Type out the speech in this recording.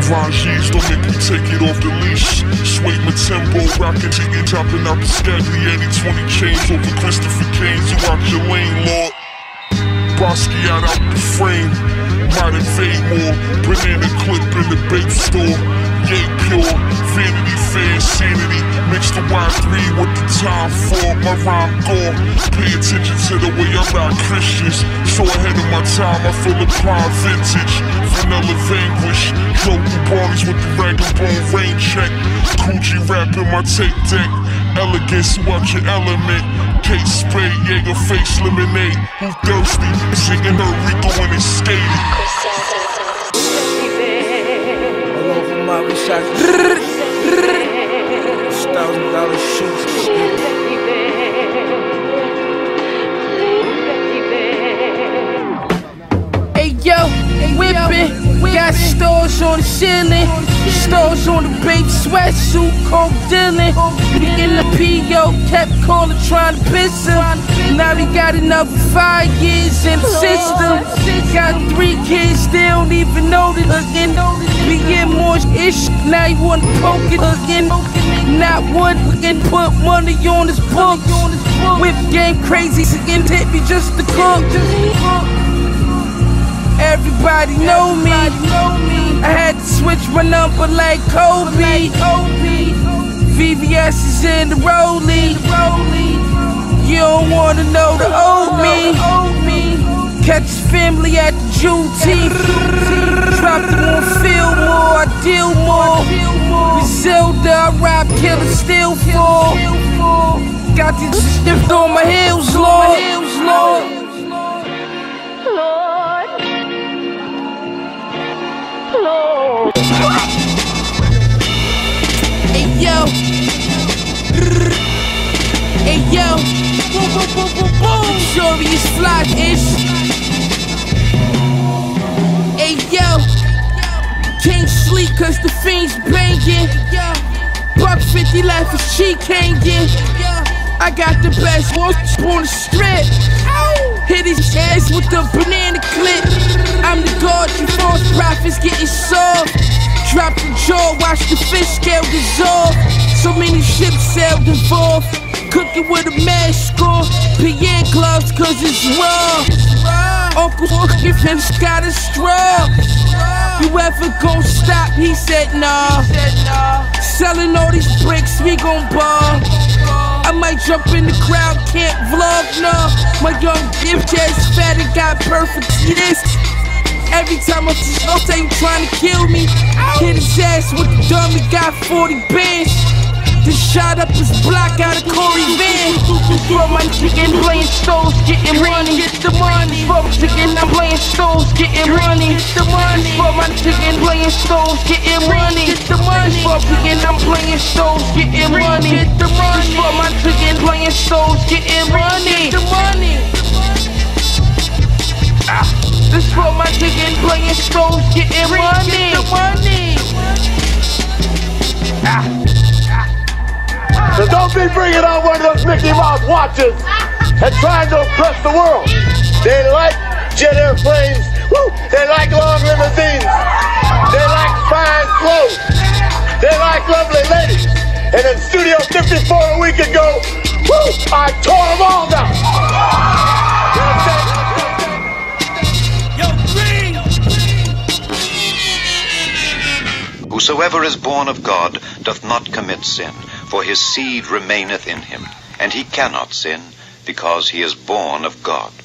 Rangies, don't make me take it off the leash. Sway Matembo, rockin' chicken, chopping out the Scaglietti. 20 chains over Christopher Kane's, you out your lane, Lord. Basquiat out the frame, might invade more. Banana clip in the babe store. Yay pure, Vanity Fair, sanity. Mix the Y3 with the time for my rhyme gore. Pay attention to the way I ride Christians. So ahead of my time, I feel the prime vintage. Vanilla Vanquish, Joker Barneys with the rag and bone rain check. Coochie rap in my tape deck. Elegance, watch your element. Kate Spade, Jaeger face lemonade. Who thirsty? Singing her Rico when it's skating. All over my research. $1,000 shoes. Hey yo, whippin', got stars on the ceiling, stars on the baby sweatsuit, cold Dylan. In the P.O. kept calling, trying to piss him. Now he got another 5 years in the system. Got 3 kids, they don't even know it again. We get more ish, now you wanna poke it again. Not one can put money on his books. Whip game crazy, again, hit me just to cook. Everybody know me. I had to switch my number like Kobe. VVS is in the rollie. You don't wanna know the old me. Catch family at the Juneteenth. Drop them on Fillmore, I deal more. Griselda, I rob, kill and steal for. Got this stiff on my heels, Lord. Hey yo, hey yo, boom boom boom boom boom. Furious fly-ish. Hey yo, can't sleep 'cause the fiends banging. $1.50 left as she can't get. I got the best ones on the strip. Hit his ass with the banana clip. I'm the god, you false prophets getting soft. Drop the jaw, watch the fish scale dissolve. So many ships sailed involved. Cooking with a mask on, PN gloves 'cause it's raw. Uncle give him got a straw. You ever gon' stop? He said nah. Selling all these bricks, we gon' ball. I might jump in the crowd, can't vlog, no. My young gift just fat and got perfect this. Every time I see say you trying to kill me. Hit his ass with the dummy, got 40 bands. Just shot up his block out of Corey Van. From my chicken playing stoves, getting money. Get the money. From chicken, I'm playing stoves, getting money. Get the money. From my chicken playing stoves, getting money. Get the money. From chicken, I'm playing stoves, getting money. Get the money. From my chicken playing stoves, getting money. Get the money. This for my chicken playing stoves, getting money. Get the money. So don't be bringing out one of those Mickey Mouse watches and trying to impress the world. They like jet airplanes. Woo! They like long limousines. They like fine clothes. They like lovely ladies. And in Studio 54 a week ago, woo! I tore them all down. Whosoever is born of God doth not commit sin, for his seed remaineth in him, and he cannot sin, because he is born of God.